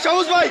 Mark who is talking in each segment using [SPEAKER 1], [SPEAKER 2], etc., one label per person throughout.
[SPEAKER 1] সবুজ ভাই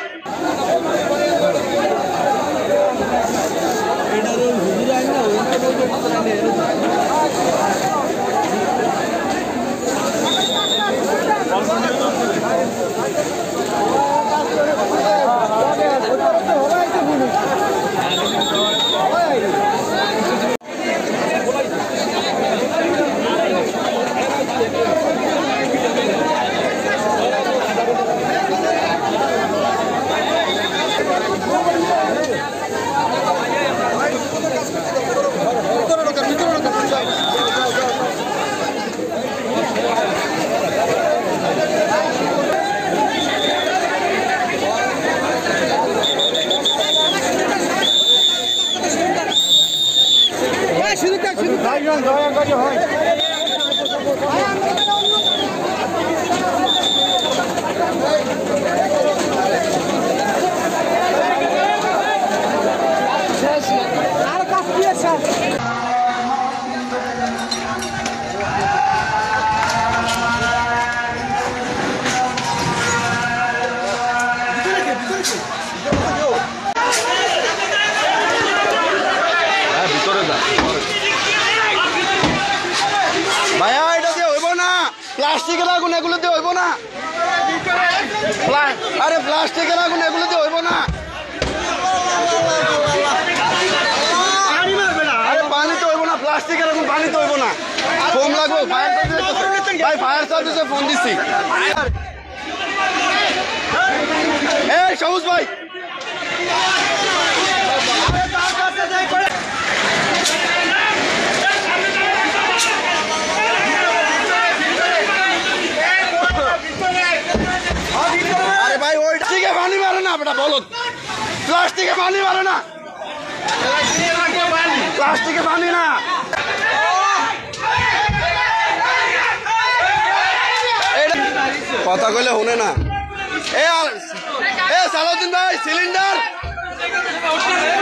[SPEAKER 1] ভাইয়া এটা দিয়ে হইব না প্লাস্টিকের আগুন এগুলো দিয়ে হইব না আরে প্লাস্টিকের আগুন এগুলো দিয়ে হইব না আরে পানিতে হইব না প্লাস্টিকের আগুন পানিতে হইব না ফোন লাগবে ভাই ফায়ার সার্ভিসে ফোন দিচ্ছি এই সবুজ ভাই আরে ভাই ওই প্লাস্টিকে পানি মারে না বেটা বলো প্লাস্টিকে পানি মারে না প্লাস্টিকে পানি না কথা কইলে শুনে না এ সালাউদ্দিন ভাই সিলিন্ডার